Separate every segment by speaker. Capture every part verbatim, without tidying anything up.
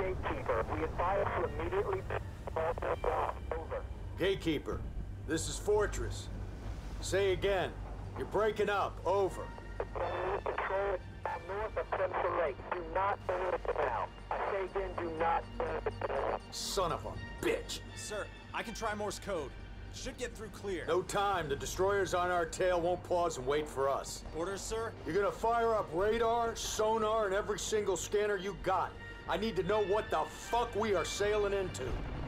Speaker 1: Gatekeeper. We advise to immediately over.
Speaker 2: Gatekeeper, this is Fortress. Say again. You're breaking up. Over.
Speaker 1: Control north of Crimson Lake. Do not enter the canal. I say again, do not enter the canal.
Speaker 2: Son of a bitch.
Speaker 3: Sir, I can try Morse code. Should get through clear.
Speaker 2: No time. The destroyers on our tail won't pause and wait for us.
Speaker 3: Orders, sir?
Speaker 2: You're gonna fire up radar, sonar, and every single scanner you got. I need to know what the fuck we are sailing into.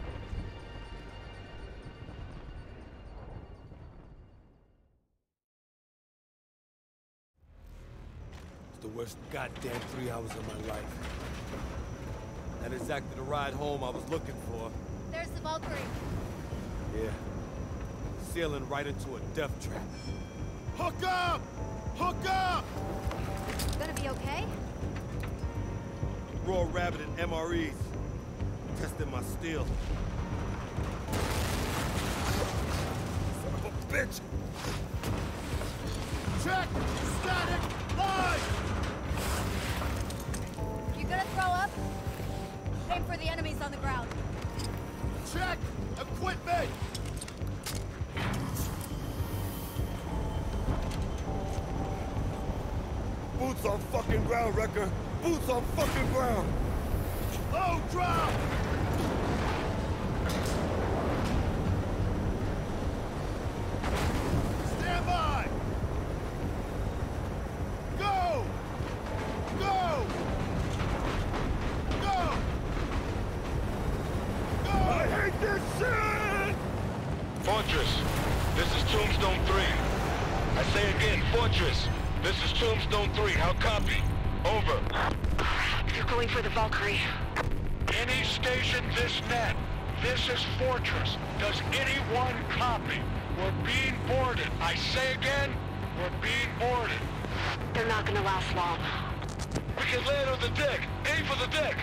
Speaker 4: It's the worst goddamn three hours of my life. Not exactly the ride home I was looking for.
Speaker 5: There's the Valkyrie.
Speaker 4: Yeah. Sailing right into a death trap. Hook up! Hook up!
Speaker 5: Gonna be okay?
Speaker 4: Raw Rabbit and M R Es. Testing my steel. Son of a bitch! Check! Static! Line!
Speaker 5: You gonna throw up? Aim for the enemies on the ground.
Speaker 4: Check! Equipment! Boots on fucking ground, Wrecker! Boots on fucking ground! Low drop! Stand by! Go! Go! Go! Go! I hate this shit!
Speaker 6: Fortress, this is Tombstone three. I say again, Fortress, this is Tombstone three. How copy? Over.
Speaker 7: They're going for the Valkyrie.
Speaker 6: Any station this net. This is Fortress. Does anyone copy? We're being boarded. I say again, we're being boarded.
Speaker 7: They're not gonna last long.
Speaker 6: We can land on the deck. Aim for the deck.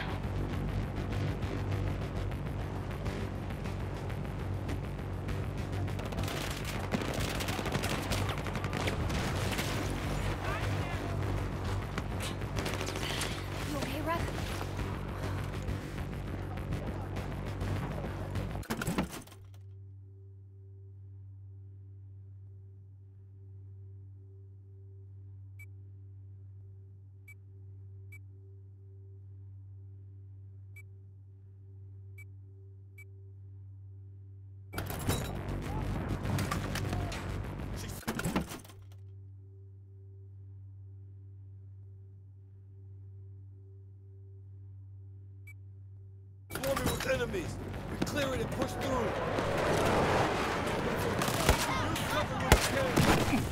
Speaker 5: You okay, Rep?
Speaker 4: Swarming with enemies! We clear it and push through! Use cover when you can!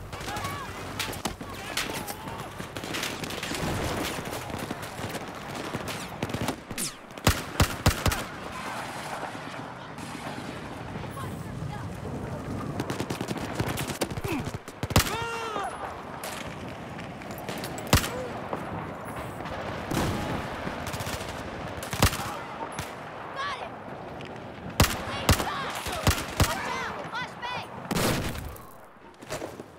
Speaker 5: Got him! Hey, stop! Watch out! Flashbang!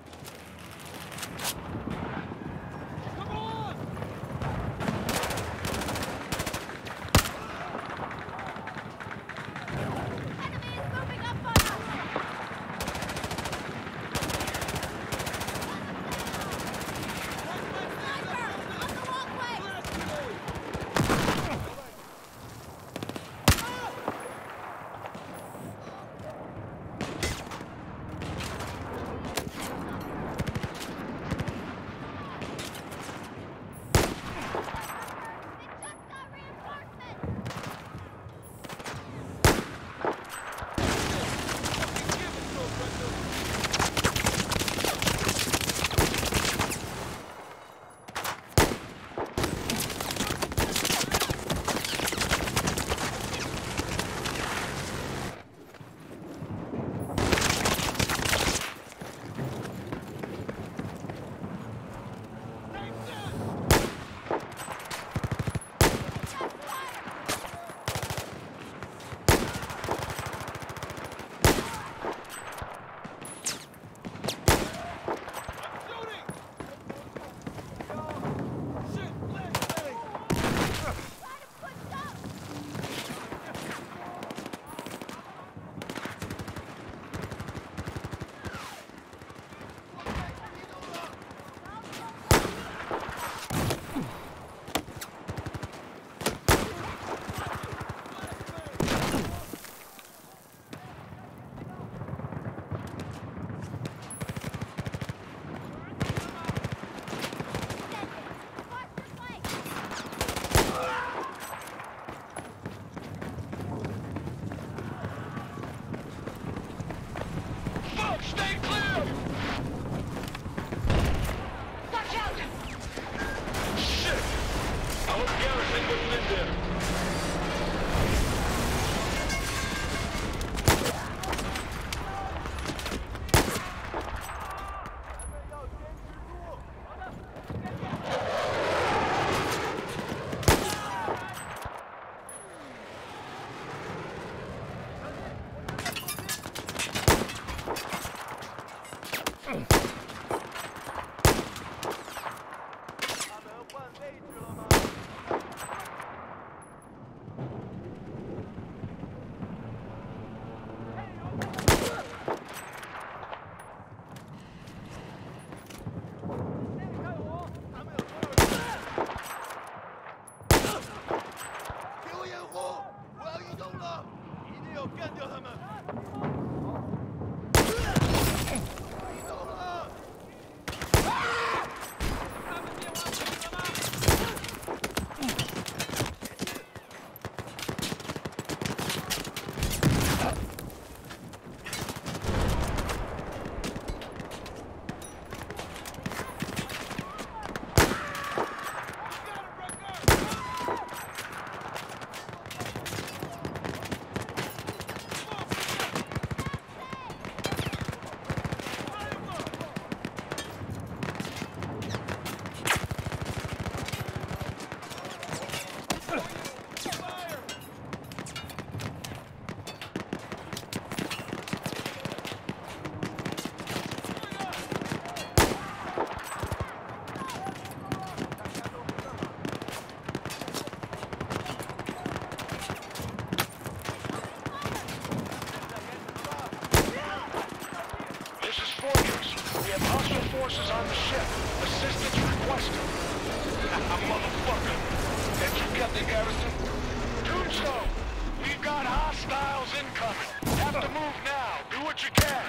Speaker 4: garrison wasn't in there.
Speaker 6: Forces on the ship. Assistance requested. Motherfucker. Can't you get the garrison? Tombstone! We've got hostiles incoming. Have to move now. Do what you can.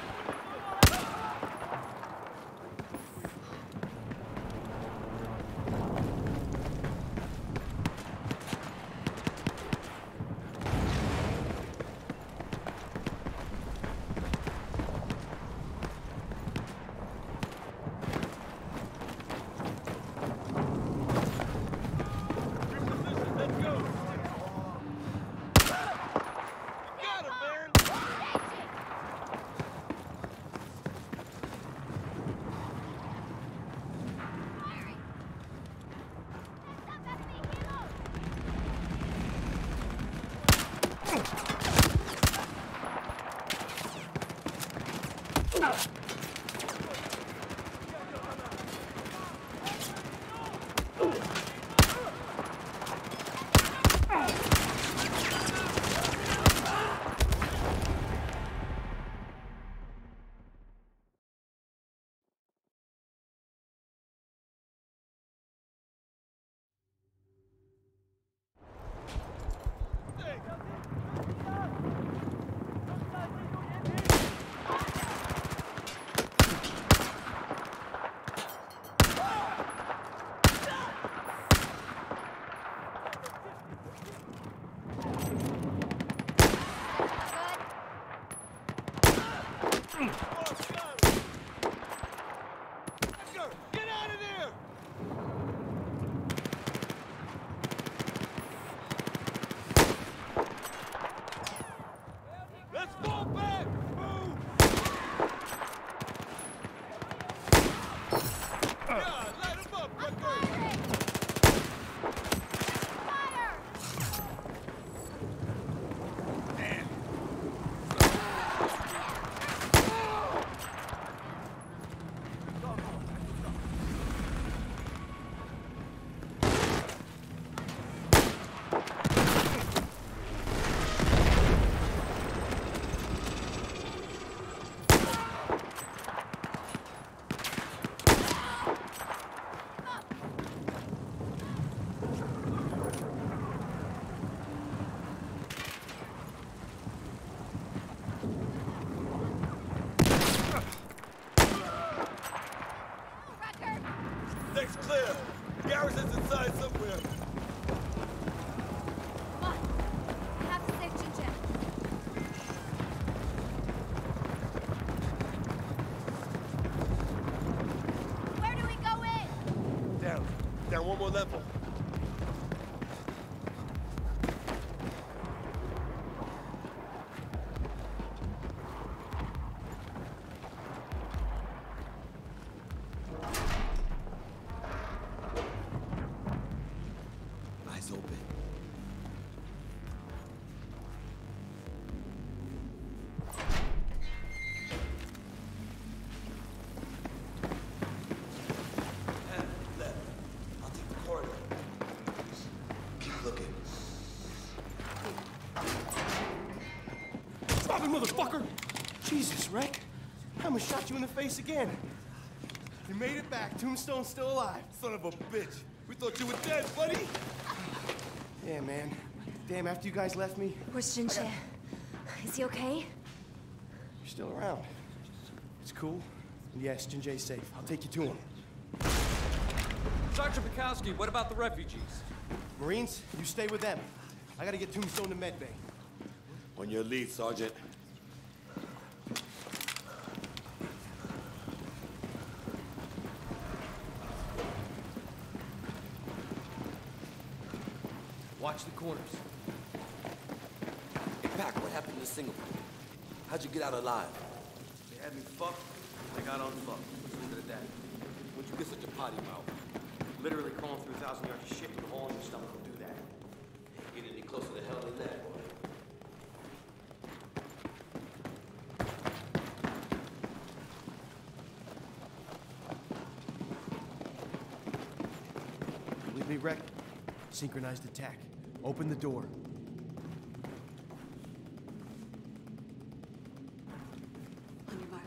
Speaker 4: Garrison's inside somewhere.
Speaker 5: Come on. We have to save Chin-Chin. Where do we go in?
Speaker 4: Down. Down one more level.
Speaker 8: Drop it, motherfucker! Jesus, Rick. I almost shot you in the face again. You made it back. Tombstone's still alive. Son of a bitch. We thought you were dead, buddy. Yeah, man. Damn, after you guys left me...
Speaker 5: Where's Jin-Jae? Got... Is he okay?
Speaker 8: You're still around. It's cool. And yes, Jin-Jae's safe. I'll take you to him.
Speaker 9: Sergeant Bukowski, what about the refugees?
Speaker 8: Marines, you stay with them. I gotta get Tombstone to medbay.
Speaker 4: On your lead, Sergeant.
Speaker 9: Watch the corners.
Speaker 10: Hey, Pac, what happened to Singapore? How'd you get out alive?
Speaker 8: They had me fucked. I got unfucked. Let's leave it at that.
Speaker 10: When'd you get such a potty mouth?
Speaker 8: Literally crawling through a thousand yards of shit with a hole in your stomach will do that.
Speaker 10: Get any closer to hell than that, boy.
Speaker 8: Leave me wrecked. Synchronized attack. Open the door.
Speaker 5: On your mark.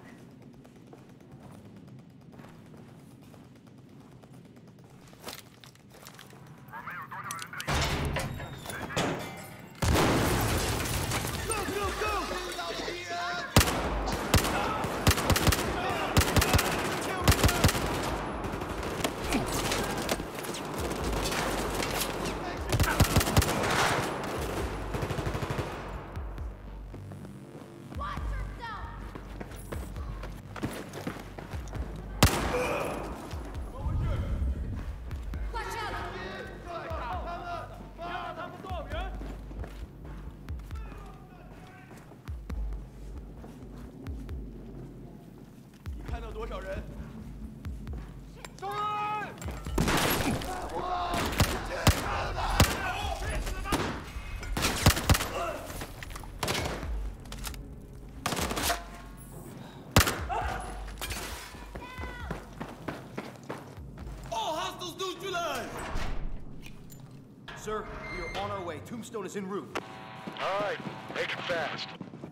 Speaker 8: Sir, we are on our way. Tombstone is en route.
Speaker 6: All right, make it fast.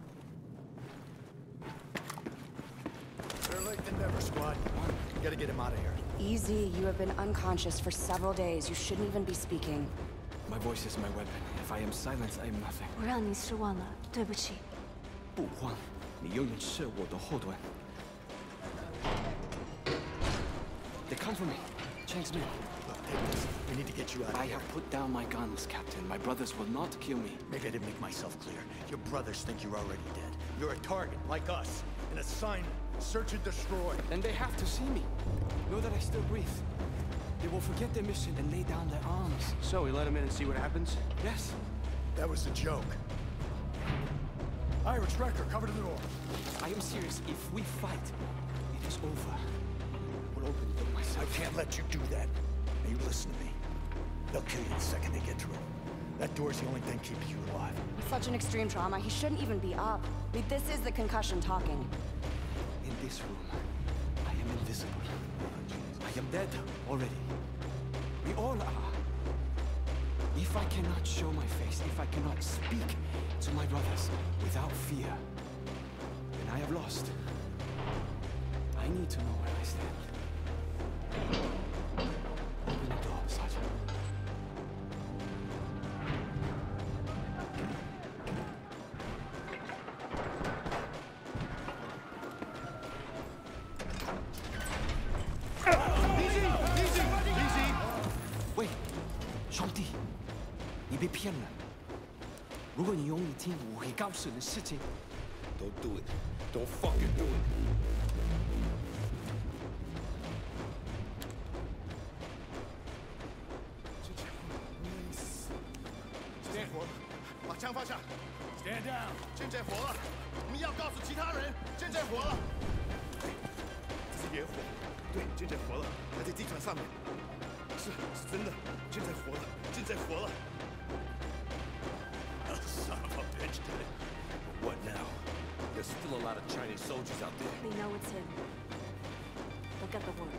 Speaker 2: Better late than never, squad. We gotta get him out of here.
Speaker 11: Easy. You have been unconscious for several days. You shouldn't even be speaking.
Speaker 12: My voice is my weapon. If I am silent, I am nothing.
Speaker 5: 我让你失望了，对不起。
Speaker 12: 不慌，你永远是我的后盾。They come for me. Chang's men.
Speaker 2: We need to get you out of
Speaker 12: I
Speaker 2: here.
Speaker 12: have put down my guns, Captain. My brothers will not kill me.
Speaker 2: Maybe I didn't make myself clear. Your brothers think you're already dead. You're a target, like us. An assignment. Search and destroy.
Speaker 12: Then they have to see me. Know that I still breathe. They will forget their mission and lay down their arms.
Speaker 8: So, we let him in and see what happens?
Speaker 12: Yes.
Speaker 2: That was a joke. Irish Wrecker, cover to the door.
Speaker 12: I am serious. If we fight, it is over. We'll open the door myself.
Speaker 2: I can't let you do that. Now you listen to me. They'll kill you the second they get through. That door's the only thing keeping you alive.
Speaker 11: With such an extreme trauma, he shouldn't even be up. I mean, this is the concussion talking.
Speaker 12: In this room, I am invisible. I am dead already. We all are. If I cannot show my face, if I cannot speak to my brothers without fear, then I have lost. I need to know where I stand. Open the door, Sergeant. Wait, 兄弟，你被骗了。如果你用力听我会告诉你的事情
Speaker 4: Don't do it. Don't fucking do it.
Speaker 8: Stand for，把枪放下。Stand down。健健活了，我们要告诉其他人，健健活了。这是野火，对，健健活了，还在地毯上面。是，是真的，健健活了，健健活了。
Speaker 4: Son of a bitch did it. What now? There's still a lot of Chinese soldiers out there.
Speaker 5: They know it's him. They'll get the word.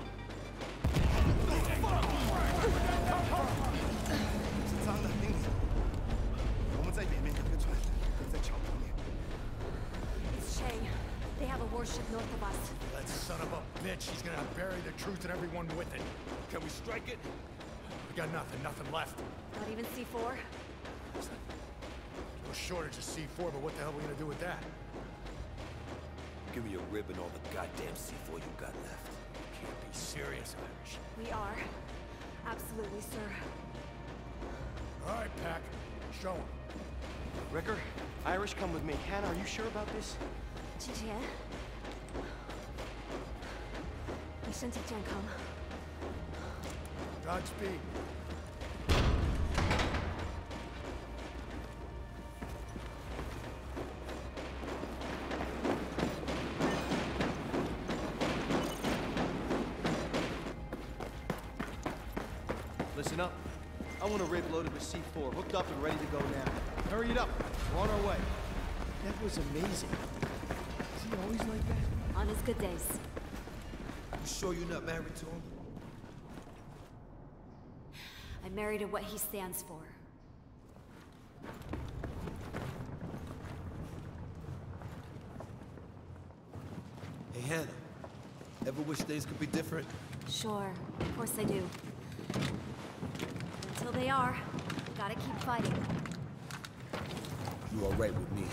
Speaker 8: 是脏的，丁子。我们在北面有个船，在桥旁边。
Speaker 2: dead, she's gonna bury the truth and everyone with it.
Speaker 4: Can we strike it?
Speaker 2: We got nothing, nothing left.
Speaker 5: Not even C four?
Speaker 2: No shortage of C four, but what the hell are we gonna do with that?
Speaker 4: Give me a rib and all the goddamn C four you got left.
Speaker 2: You can't be serious, Irish.
Speaker 5: We are. Absolutely, sir.
Speaker 2: All right, Pac. Show him.
Speaker 12: Ricker, Irish, come with me. Hannah, are you sure about this?
Speaker 5: 姐姐，你身体健康吗？
Speaker 2: Godspeed.
Speaker 12: Listen up. I want a rig loaded with C four, hooked up and ready to go now. Hurry it up. We're on our way.
Speaker 2: That was amazing. Is he always like that?
Speaker 5: On his good days.
Speaker 10: You sure you're not married to him?
Speaker 5: I'm married to what he stands for.
Speaker 10: Hey, Hannah. Ever wish things could be different?
Speaker 5: Sure, of course I do. Until they are, gotta keep fighting.
Speaker 10: You all right with me?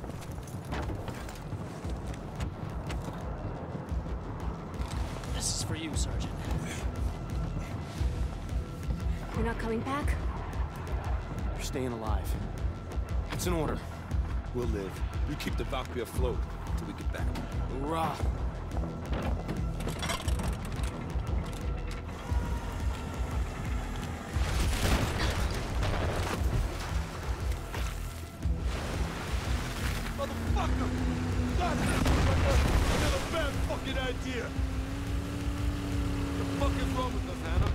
Speaker 13: This is for you, Sergeant.
Speaker 5: You're not coming back?
Speaker 12: You're staying alive. It's an order.
Speaker 4: We'll live. You keep the Valkyrie afloat until we get back.
Speaker 12: Hoorah!
Speaker 4: Motherfucker! Stop this! I got a bad fucking idea! What the fuck is wrong with us, Hannah?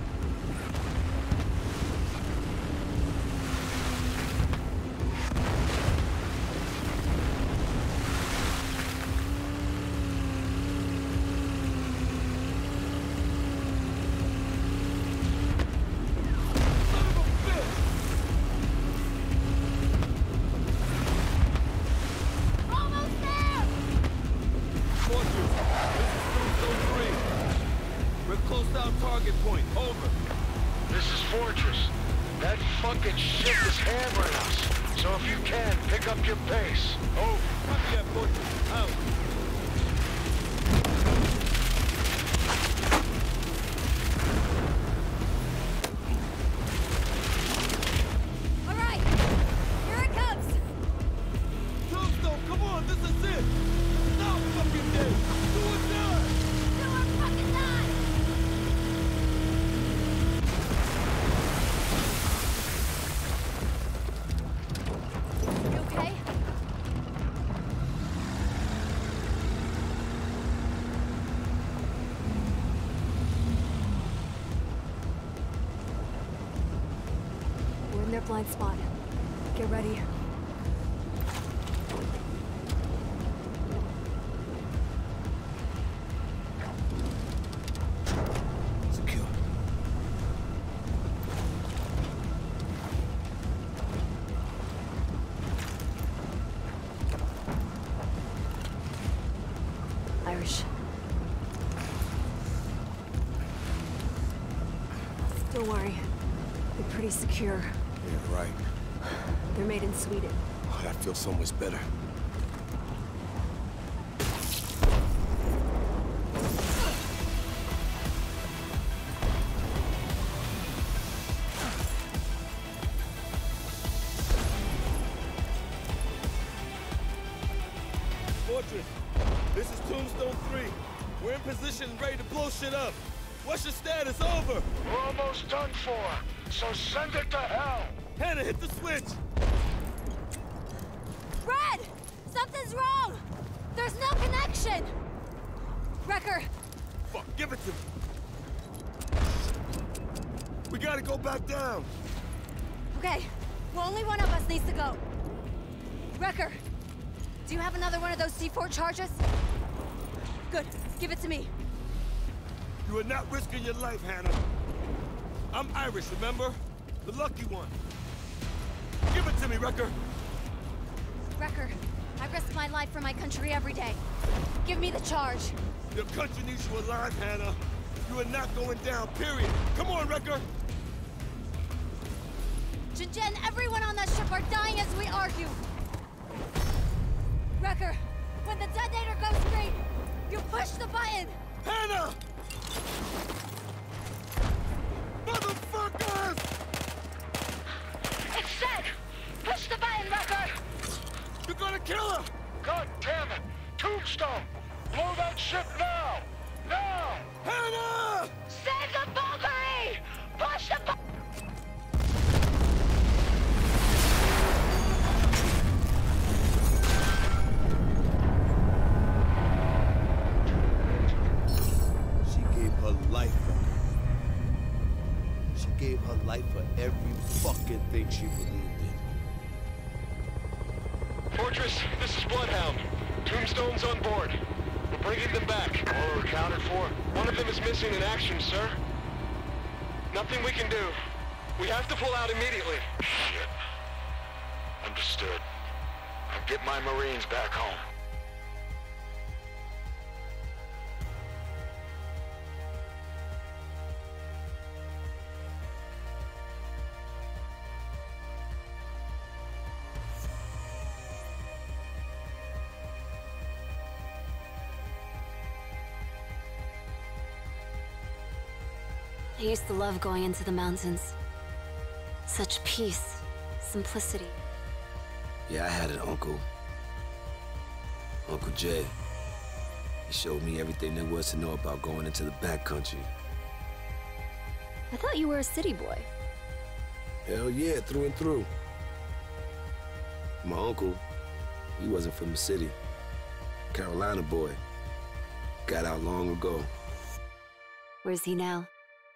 Speaker 4: Target point, over.
Speaker 6: This is Fortress. That fucking shit is hammering us. So if you can, pick up your pace. Over.
Speaker 4: Copy that, Fortress. Out.
Speaker 5: All right, here it comes.
Speaker 4: Tombstone, come on, this is it. Now fucking day. Do or die.
Speaker 5: Do or fucking die. Their blind spot. Get ready.
Speaker 10: Secure.
Speaker 5: Irish. Don't worry. They're pretty secure.
Speaker 10: Yeah, right.
Speaker 5: They're made in Sweden.
Speaker 10: Oh, that feels so much better.
Speaker 4: Fortress, this is Tombstone three. We're in position and ready to blow shit up. What's your status? Over.
Speaker 6: We're almost done for. So send it to hell!
Speaker 4: Hannah, hit the switch!
Speaker 5: Red! Something's wrong! There's no connection! Wrecker!
Speaker 4: Fuck, give it to me! We gotta go back down!
Speaker 5: Okay, well, only one of us needs to go. Wrecker, do you have another one of those C four charges? Good, give it to me.
Speaker 4: You are not risking your life, Hannah. I'm Irish, remember? The lucky one. Give it to me, Wrecker.
Speaker 5: Wrecker, I risk my life for my country every day. Give me the charge.
Speaker 4: Your country needs you alive, Hannah. You are not going down, period. Come on, Wrecker.
Speaker 5: Jinjen, everyone on that ship are dying as we argue. Wrecker, when the detonator goes green, you push the button.
Speaker 4: Hannah! Motherfuckers!
Speaker 6: It's set! Push the button, Wrecker!
Speaker 4: You're gonna kill her!
Speaker 6: God damn it! Tombstone! Blow that ship now! Now!
Speaker 4: Hannah!
Speaker 6: Save the Valkyrie! Push the button!
Speaker 10: Life. She gave her life for every fucking thing she believed in.
Speaker 6: Fortress, this is Bloodhound. Tombstone's on board. We're bringing them back. All are accounted for. One of them is missing in action, sir. Nothing we can do. We have to pull out immediately. Shit. Understood. I'll get my Marines back home.
Speaker 5: I used to love going into the mountains. Such peace, simplicity.
Speaker 14: Yeah, I had an uncle. Uncle Jay. He showed me everything there was to know about going into the backcountry.
Speaker 5: I thought you were a city boy.
Speaker 14: Hell yeah, through and through. My uncle, he wasn't from the city. Carolina boy. Got out long ago.
Speaker 5: Where's he now?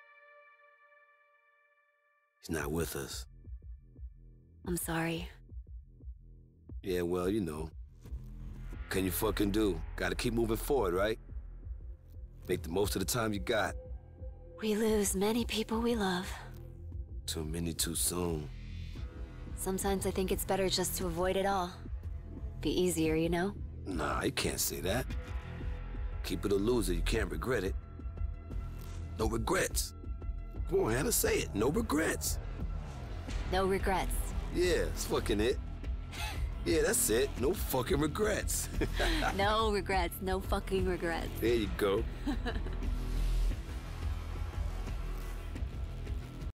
Speaker 14: He's not with us.
Speaker 5: I'm sorry.
Speaker 14: Yeah, well, you know. Can you fucking do? Gotta keep moving forward, right? Make the most of the time you got.
Speaker 5: We lose many people we love.
Speaker 14: Too many too soon.
Speaker 5: Sometimes I think it's better just to avoid it all. Be easier, you know?
Speaker 14: Nah, you can't say that. Keep it a loser, you can't regret it. No regrets. Come on, Hannah, say it. No regrets.
Speaker 5: No regrets.
Speaker 14: Yeah, that's fucking it. Yeah, that's it. No fucking regrets.
Speaker 5: No regrets. No fucking regrets.
Speaker 14: There you go.